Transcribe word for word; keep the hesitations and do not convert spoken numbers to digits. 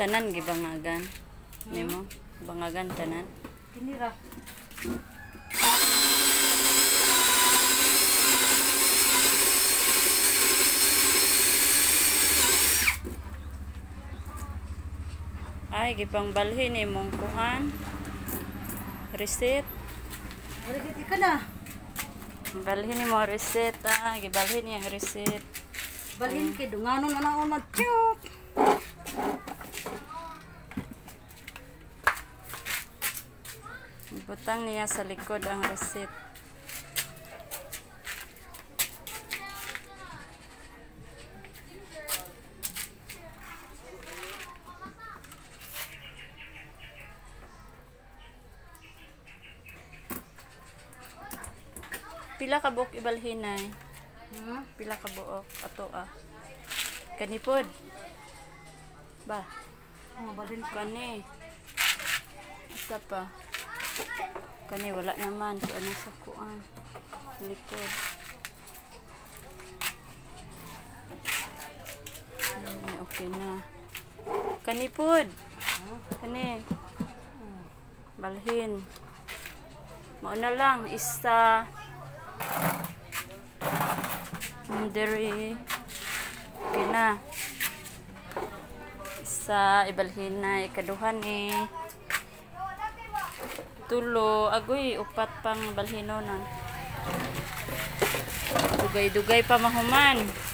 tanan gibangagan. Nimo bangagan tanan. Kinira. Ay gipang balhin imong kuan. Reset. Balik ka na. Balhin mo reset ah, gibalhin yang reset. Balhin kay dunganon ana ko mag-tiyok. Butang niya sa likod ang reset. Pila ka buok ibalhin ay? Hmm? Pila ka buok ato ah. Kanipod. Ba, Oh, balhin ka. kani. Isa pa. Kani wala naman so ano sa kuan. Likod. Hmm, okay na. Kanipod. Kani. Balhin. Mao na lang isa. Diri. Okay na. Isa ibalhin na ikaduhan ni tulo agoy upat pang balhinonon. Dugay-dugay pa mahuman.